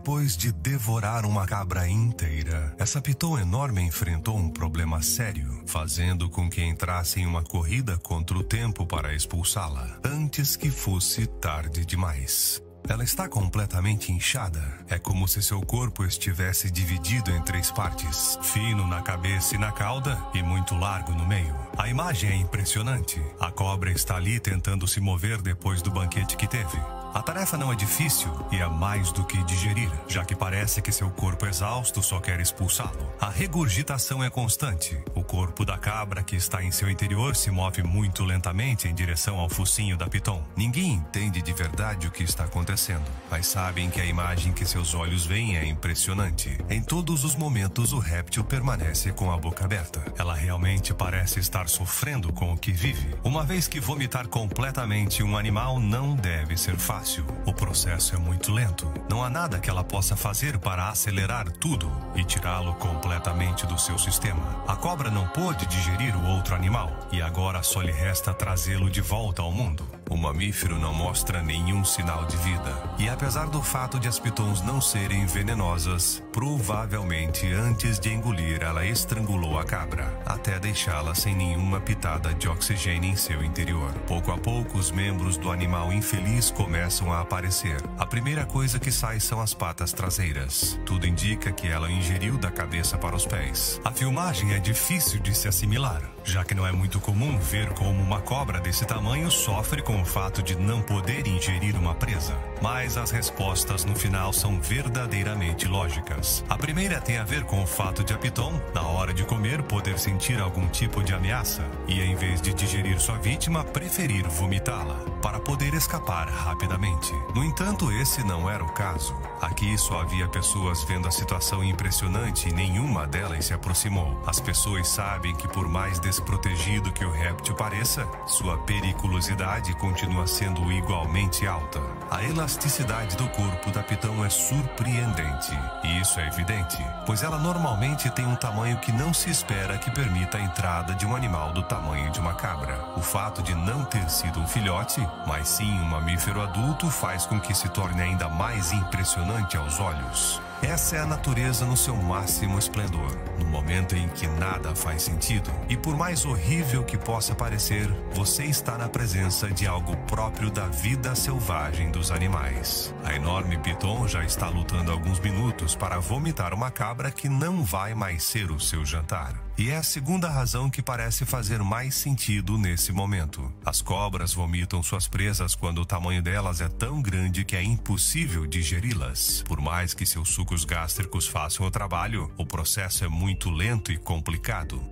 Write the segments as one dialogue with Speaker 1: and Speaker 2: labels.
Speaker 1: Depois de devorar uma cabra inteira, essa piton enorme enfrentou um problema sério, fazendo com que entrasse em uma corrida contra o tempo para expulsá-la, antes que fosse tarde demais. Ela está completamente inchada. É como se seu corpo estivesse dividido em 3 partes, fino na cabeça e na cauda e muito largo no meio. A imagem é impressionante. A cobra está ali tentando se mover depois do banquete que teve. A tarefa não é difícil e é mais do que digerir, já que parece que seu corpo exausto só quer expulsá-lo. A regurgitação é constante. O corpo da cabra que está em seu interior se move muito lentamente em direção ao focinho da piton. Ninguém entende de verdade o que está acontecendo, mas sabem que a imagem que seus olhos veem é impressionante. Em todos os momentos, o réptil permanece com a boca aberta. Ela realmente parece estar sofrendo com o que vive. Uma vez que vomitar completamente um animal não deve ser fácil. O processo é muito lento. Não há nada que ela possa fazer para acelerar tudo e tirá-lo completamente do seu sistema. A cobra não pôde digerir o outro animal e agora só lhe resta trazê-lo de volta ao mundo. O mamífero não mostra nenhum sinal de vida. E apesar do fato de as pitons não serem venenosas, provavelmente antes de engolir ela estrangulou a cabra, até deixá-la sem nenhuma pitada de oxigênio em seu interior. Pouco a pouco, os membros do animal infeliz começam a aparecer. A primeira coisa que sai são as patas traseiras. Tudo indica que ela ingeriu da cabeça para os pés. A filmagem é difícil de se assimilar, já que não é muito comum ver como uma cobra desse tamanho sofre com o fato de não poder ingerir uma presa. Mas as respostas no final são verdadeiramente lógicas. A primeira tem a ver com o fato de a piton, na hora de comer, poder sentir algum tipo de ameaça e, em vez de digerir sua vítima, preferir vomitá-la para poder escapar rapidamente. No entanto, esse não era o caso. Aqui só havia pessoas vendo a situação impressionante e nenhuma delas se aproximou. As pessoas sabem que, por mais desprotegido que o réptil pareça, sua periculosidade continua sendo igualmente alta. A elasticidade do corpo da piton é surpreendente, e isso é evidente, pois ela normalmente tem um tamanho que não se espera que permita a entrada de um animal do tamanho de uma cabra. O fato de não ter sido um filhote, mas sim um mamífero adulto, faz com que se torne ainda mais impressionante aos olhos. Essa é a natureza no seu máximo esplendor, no momento em que nada faz sentido. E por mais horrível que possa parecer, você está na presença de algo próprio da vida selvagem dos animais. A enorme piton já está lutando há alguns minutos para vomitar uma cabra que não vai mais ser o seu jantar. E é a segunda razão que parece fazer mais sentido nesse momento. As cobras vomitam suas presas quando o tamanho delas é tão grande que é impossível digeri-las. Por mais que seus sucos gástricos façam o trabalho, o processo é muito lento e complicado.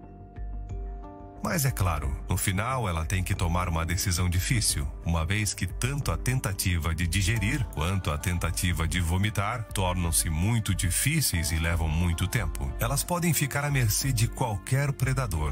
Speaker 1: Mas é claro, no final ela tem que tomar uma decisão difícil, uma vez que tanto a tentativa de digerir quanto a tentativa de vomitar tornam-se muito difíceis e levam muito tempo. Elas podem ficar à mercê de qualquer predador.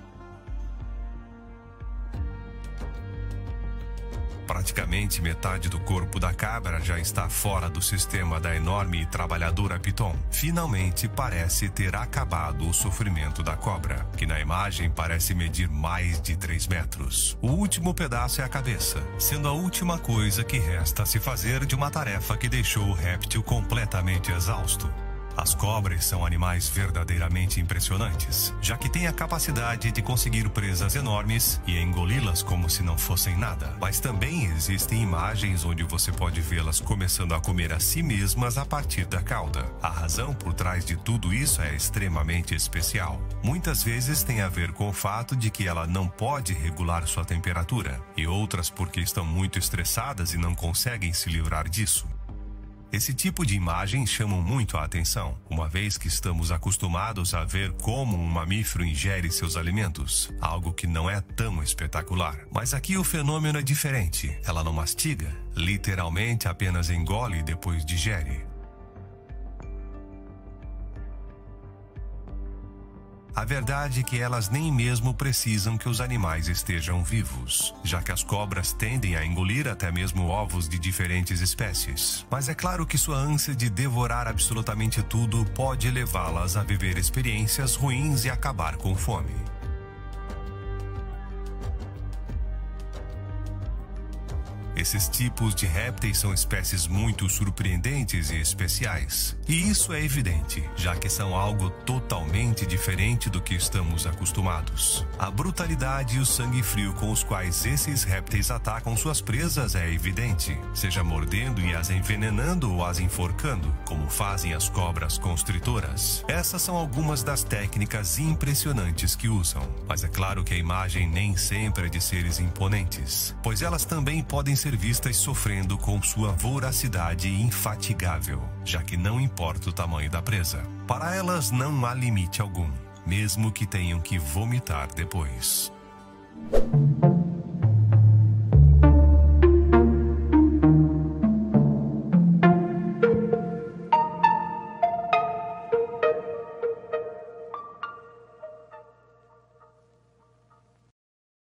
Speaker 1: Praticamente metade do corpo da cabra já está fora do sistema da enorme e trabalhadora piton. Finalmente parece ter acabado o sofrimento da cobra, que na imagem parece medir mais de 3 metros. O último pedaço é a cabeça, sendo a última coisa que resta a se fazer de uma tarefa que deixou o réptil completamente exausto. As cobras são animais verdadeiramente impressionantes, já que têm a capacidade de conseguir presas enormes e engoli-las como se não fossem nada. Mas também existem imagens onde você pode vê-las começando a comer a si mesmas a partir da cauda. A razão por trás de tudo isso é extremamente especial. Muitas vezes tem a ver com o fato de que ela não pode regular sua temperatura, e outras porque estão muito estressadas e não conseguem se livrar disso. Esse tipo de imagem chama muito a atenção, uma vez que estamos acostumados a ver como um mamífero ingere seus alimentos, algo que não é tão espetacular. Mas aqui o fenômeno é diferente. Ela não mastiga, literalmente apenas engole e depois digere. A verdade é que elas nem mesmo precisam que os animais estejam vivos, já que as cobras tendem a engolir até mesmo ovos de diferentes espécies. Mas é claro que sua ânsia de devorar absolutamente tudo pode levá-las a viver experiências ruins e acabar com fome. Esses tipos de répteis são espécies muito surpreendentes e especiais. E isso é evidente, já que são algo totalmente diferente do que estamos acostumados. A brutalidade e o sangue frio com os quais esses répteis atacam suas presas é evidente, seja mordendo e as envenenando ou as enforcando, como fazem as cobras constritoras. Essas são algumas das técnicas impressionantes que usam, mas é claro que a imagem nem sempre é de seres imponentes, pois elas também podem ser vistas sofrendo com sua voracidade infatigável, já que não importa o tamanho da presa. Para elas não há limite algum, mesmo que tenham que vomitar depois.